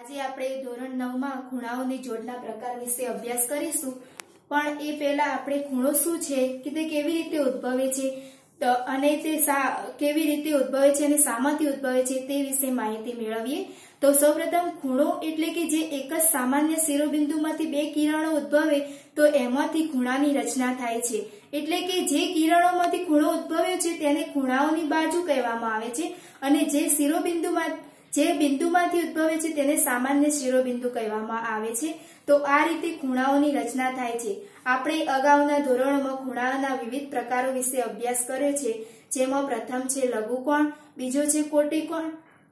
આજે આપણે ધોરણ 9 માં ખૂણાઓની જોડના પ્રકાર વિશે અભ્યાસ કરીશું। પણ એ પહેલા આપણે ખૂણો શું છે કે તે કેવી રીતે ઉદ્ભવે છે અને તે કેવી રીતે ઉદ્ભવે છે અને શામાંથી ઉદ્ભવે છે તે વિશે માહિતી મેળવીએ। તો સૌપ્રથમ ખૂણો એટલે કે જે એક જ સામાન્ય શિરોબિંદુમાંથી બે કિરણો ઉદ્ભવે તો એમાંથી ખૂણાની રચના થાય છે। એટલે કે જે કિરણોમાંથી ખૂણો ઉદ્ભવ્યો છે તેને ખૂણાઓની બાજુ કહેવામાં આવે છે અને જે બિંદુમાંથી ઉદ્ભવે છે તેને સામાન્ય શિરોબિંદુ કહેવામાં આવે છે। તો આ રીતે ખૂણાઓની રચના થાય છે। આપણે અગાઉના ધોરણોમાં ખૂણાઓના વિવિધ પ્રકારો વિશે અભ્યાસ કર્યો છે, જેમાં પ્રથમ છે લઘુકોણ, બીજો છે કોટિકોણ,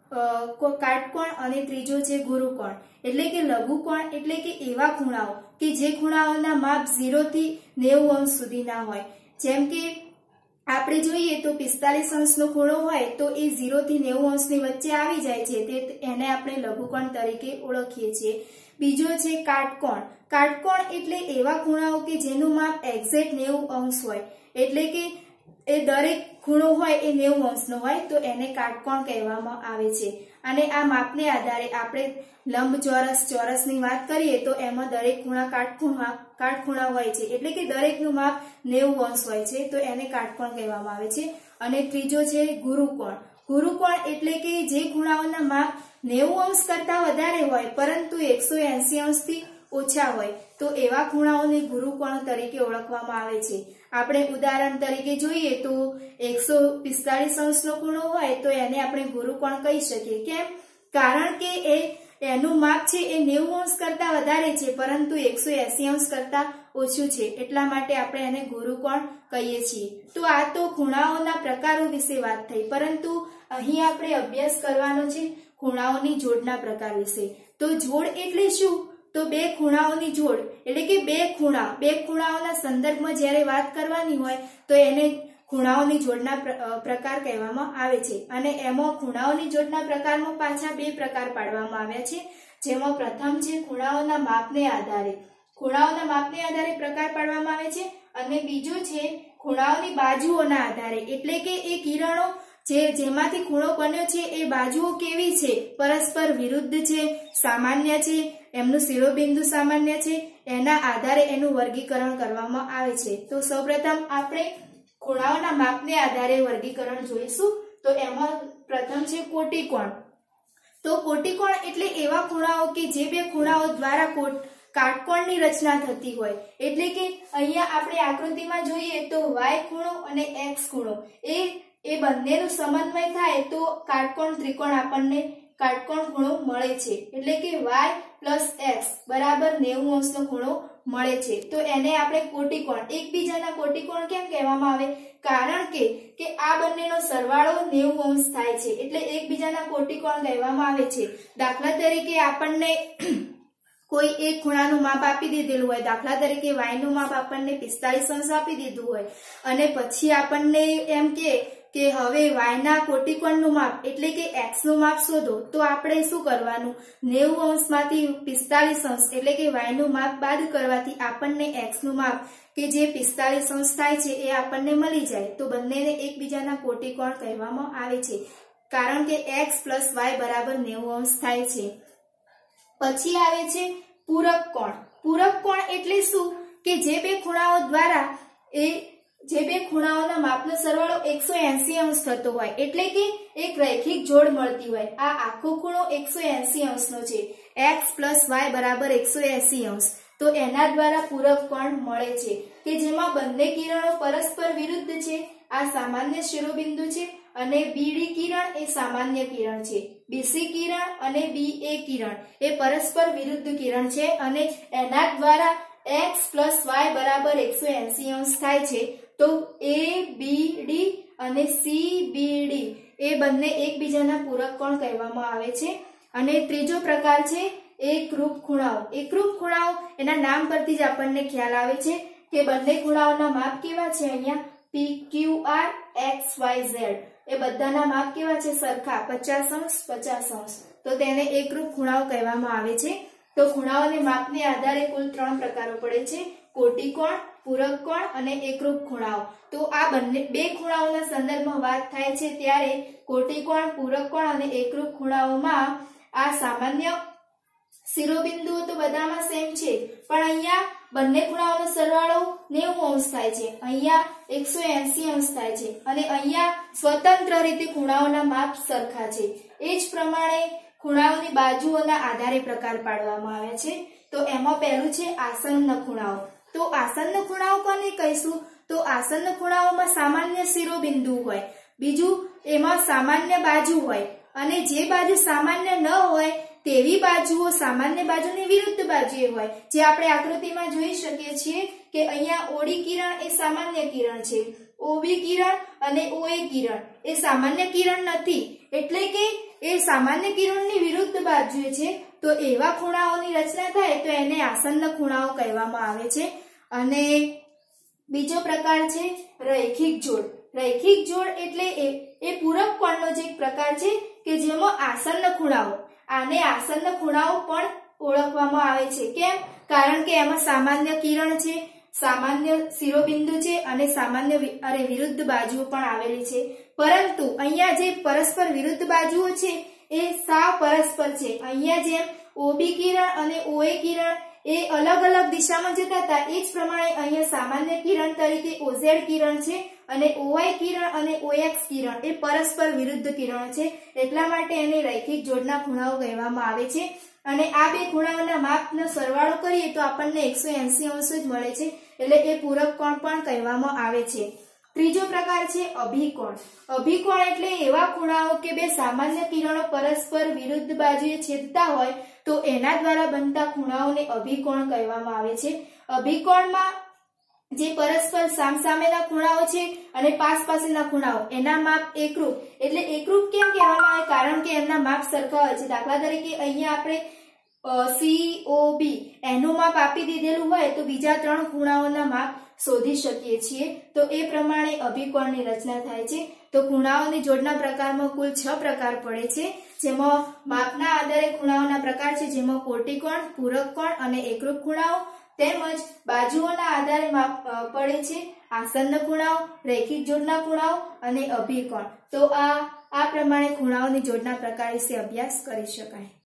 કાટકોણ અને ત્રીજો છે ગુરુકોણ। એટલે કે લઘુકોણ એટલે કે એવા ખૂણાઓ કે જે ખૂણાઓના માપ 0 થી 90 અંશ સુધીના હોય। જેમ કે આપણે જોઈએ તો 45 અંશનો ખૂણો હોય તો એ 0 થી 90 અંશની વચ્ચે આવી જાય છે, એને આપણે લઘુકોણ તરીકે ઓળખીએ છીએ। બીજો છે કાટકોણ। કાટકોણ એટલે એવા ખૂણાઓ કે જેનું માપ એક્ઝેક્ટ 90 અંશ હોય, એટલે કે એ દરેક ખૂણો હોય એ 90 અંશનો હોય તો એને કાટકોણ કહેવામાં આવે છે। અને આ માપને આધારે આપણે લંબચોરસ, ચોરસની વાત કરીએ તો એમાં દરેક ખૂણા કાટખૂણા હોય છે, એટલે કે દરેકનું માપ 90 અંશ હોય છે તો એને કાટકોણ કહેવામાં આવે છે। અને ત્રીજો છે ગુરુકોણ। ગુરુકોણ એટલે કે જે ખૂણાઓના માપ 90 અંશ કરતા વધારે હોય પરંતુ 180 અંશથી ઓછા હોય તો એવા ખૂણાઓને ગુરુકોણ તરીકે ઓળખવામાં આવે છે। આપણે ઉદાહરણ તરીકે જોઈએ તો 145 અંશનો ખૂણો હોય તો એને આપણે ગુરુકોણ કહી શકીએ। કેમ? કારણ કે એનું માપ છે એ 90 અંશ કરતા વધારે છે પરંતુ 180 અંશ કરતા ઓછું છે, એટલા માટે આપણે એને ગુરુકોણ કહીએ છીએ। તો આ તો ખૂણાઓના પ્રકારો વિશે વાત થઈ, પરંતુ અહીં આપણે અભ્યાસ કરવાનો છે ખૂણાઓની જોડના પ્રકાર વિશે। તો જોડ એટલે શું? તો બે ખૂણાઓની જોડ એટલે કે બે ખૂણાઓના સંદર્ભમાં જ્યારે વાત કરવાની હોય તો એને ખૂણાઓની જોડના પ્રકાર કહેવામાં આવે છે। અને એમાં ખૂણાઓની જોડના પ્રકારમાં પાછા બે પ્રકાર પાડવામાં આવ્યા છે, જેમાં પ્રથમ છે ખૂણાઓના માપને આધારે પ્રકાર પાડવામાં આવે છે અને બીજો છે ખૂણાઓની બાજુઓના આધારે, એટલે કે એ કિરણો જેમાંથી ખૂણો બન્યો છે એ બાજુઓ કેવી છે, પરસ્પર વિરુદ્ધ છે, સામાન્ય છે, એમનું શિરોબિંદુ સામાન્ય છે, એના આધારે એનું વર્ગીકરણ કરવામાં આવે છે। તો સૌપ્રથમ આપણે ખૂણાઓના માપને આધારે વર્ગીકરણ જોઈશું। તો એમાં પ્રથમ છે કોટિકોણ। તો કોટિકોણ એટલે એવા ખૂણાઓ કે જે બે ખૂણાઓ દ્વારા કાટકોણની રચના થતી હોય, એટલે કે અહીંયા આપણે આકૃતિમાં જોઈએ તો y ખૂણો અને x ખૂણો એ બંનેનો સમન્વય થાય તો કાટકોણ ત્રિકોણ આપણને કાટકોણ ખૂણો મળે છે, એટલે કે y plus x બરાબર 90 અંશનો ખૂણો મળે છે। તો એને આપણે કોટિકોણ, એકબીજાના કોટિકોણ કેમ કહેવામાં આવે? કારણ કે આ બંનેનો સરવાળો 90 અંશ થાય છે એટલે એકબીજાના કોટિકોણ કહેવામાં આવે છે। દાખલા તરીકે આપણને કોઈ એક ખૂણાનું માપ આપી દીધેલું હોય, દાખલા તરીકે y નું માપ આપણને 45 અંશ આપી દીધું હોય અને પછી આપણને એમ કે હવે y ના કોટિકોણનું માપ એટલે કે x નું માપ શોધો, તો આપણે શું કરવાનું? 90 અંશમાંથી 45 અંશ એટલે કે y નું માપ બાદ કરવાથી આપણને x નું માપ કે જે 45 અંશ થાય છે એ આપણને મળી જાય। તો બંનેને એકબીજાના કોટિકોણ કહેવામાં આવે છે, કારણ કે x plus y બરાબર 90 અંશ થાય છે। પછી આવે છે પૂરક કોણ। પૂરક કોણ એટલે શું? કે જે બે ખૂણાઓના માપનો સરવાળો 180 અંશ થતો હોય, એટલે કે એક રૈખિક જોડ મળતી હોય। આ આખો ખૂણો 180 અંશનો છે, x plus y બરાબર 180 અંશ, તો એના દ્વારા પૂરક કોણ મળે છે કે જેમાં બંને કિરણો પરસ્પર વિરુદ્ધ છે। આ સામાન્ય શિરોબિંદુ છે અને BD કિરણ એ સામાન્ય કિરણ છે, BC કિરણ અને BA કિરણ એ પરસ્પર વિરુદ્ધ કિરણ છે અને એના દ્વારા x plus y બરાબર 180 અંશ થાય છે। તો ABD અને CBD એ બંને એકબીજાના પૂરક કોણ કહેવામાં આવે છે। અને ત્રીજો પ્રકાર છે એકરૂપ ખૂણાઓ। એકરૂપ ખૂણાઓ એના નામ પરથી જ આપણને ખ્યાલ આવે છે કે બંને ખૂણાઓના માપ કેવા છે? અહીંયા PQR XYZ એ બધાના માપ કેવા છે? સરખા, 50 અંશ 50 અંશ, તો તેને એકરૂપ ખૂણાઓ કહેવામાં આવે છે। તો ખૂણાઓને માપને આધારે કુલ 3 પ્રકારો પડે છે, કોટિકોણ, પૂરક કોણ અને એકરૂપ ખૂણાઓ। તો આ બે ખૂણાઓના સંદર્ભમાં વાત થાય છે ત્યારે કોટિકોણ, પૂરક કોણ અને એકરૂપ ખૂણાઓમાં આ સામાન્ય શિરોબિંદુઓ તો બધામાં સેમ છે, પણ અહીંયા બંને ખૂણાઓનો સરવાળો 90 અંશ થાય છે, અહીંયા 180 અંશ થાય છે, અને અહીંયા સ્વતંત્ર રીતે ખૂણાઓના માપ સરખા છે. એ જ પ્રમાણે ખૂણાઓની બાજુઓના આધારે પ્રકાર પાડવામાં આવે છે. તો એમાં પહેલું છે આસન્ન ખૂણાઓ. તો આસન્ન ખૂણાઓ કોને કહીશું? તો આસન્ન ખૂણાઓમાં સામાન્ય શિરોબિંદુ હોય, બીજું એમાં સામાન્ય બાજુ હોય, અને જે બાજુ સામાન્ય ન હોય તેવી બાજુઓ સામાન્ય બાજુની વિરુદ્ધ બાજુએ હોય. જે આપણે આકૃતિમાં જોઈ શકીએ છીએ કે અહીંયા ઓડી કિરણ એ સામાન્ય કિરણ છે, ઓબી કિરણ અને ઓએ કિરણ એ સામાન્ય કિરણ નથી, એટલે કે એ સામાન્ય કિરણની વિરુદ્ધ બાજુએ છે. તો એવા ખૂણાઓની રચના થાય તો એને આસન્ન ખૂણાઓ કહેવામાં આવે છે. અને બીજો પ્રકાર છે રૈખિક જોડ. રૈખિક જોડ એટલે એ પૂરક કોણનો જ એક પ્રકાર છે કે જેમાં આસન્ન ખૂણાઓ, આને આસન્ન ખૂણાઓ પણ ઓળખવામાં આવે છે. કેમ? કારણ કે એમાં સામાન્ય કિરણ છે, સામાન્ય શિરોબિંદુ છે અને સામાન્ય વિરુદ્ધ બાજુઓ પણ આવેલી છે. પરંતુ અહીંયા જે પરસ્પર વિરુદ્ધ બાજુઓ છે એ સાવ પરસ્પર છે. અહીંયા જેમ ઓબી કિરણ અને ઓએ કિરણ એ અલગ અલગ દિશામાં જતા હતા, એ જ પ્રમાણે અહીંયા સામાન્ય કિરણ તરીકે ઓઝેડ કિરણ છે, અને ઓવાય કિરણ અને ઓએક્સ કિરણ એ પરસ્પર વિરુદ્ધ કિરણો છે. એટલા માટે એને રૈખિક જોડના ખૂણાઓ કહેવામાં આવે છે. અને આ બે ખૂણાઓના માપનો સરવાળો કરીએ તો આપણને 180 અંશ જ મળે છે, એટલે એ પૂરક કોણ પણ કહેવામાં આવે છે. ત્રીજો પ્રકાર છે અભિકોણ. અભિકોણ એટલે એવા ખૂણાઓ કે બે સામાન્ય કિરણો પરસ્પર વિરુદ્ધ બાજુએ છેદતા હોય તો એના દ્વારા બનતા ખૂણાઓને અભિકોણ કહેવામાં આવે છે. અભિકોણમાં જે પરસ્પર સામસામેના ખૂણાઓ છે અને પાસપાસના ખૂણાઓ એના માપ એકરૂપ. એટલે એકરૂપ કેમ કહેવામાં આવે? કારણ કે એમના માપ સરખા હોય છે. દાખલા તરીકે અહીંયા આપણે COB એનું માપ આપી દીધેલું હોય તો બીજા 3 ખૂણાઓના માપ શોધી શકીએ છીએ. તો એ પ્રમાણે અભિકોણની રચના થાય છે. તો ખૂણાઓની જોડના પ્રકારમાં કુલ 6 પ્રકાર પડે છે, જેમાં માપના આધારે ખૂણાઓના પ્રકાર છે, જેમાં કોટિકોણ, પૂરક કોણ અને એકરૂપ ખૂણાઓ, તેમજ બાજુઓના આધારે માપ પડે છે આસન્ન ખૂણાઓ, રૈખિક જોડના ખૂણાઓ અને અભિકોણ. તો આ પ્રમાણે ખૂણાઓની જોડના પ્રકાર વિશે અભ્યાસ કરી શકાય.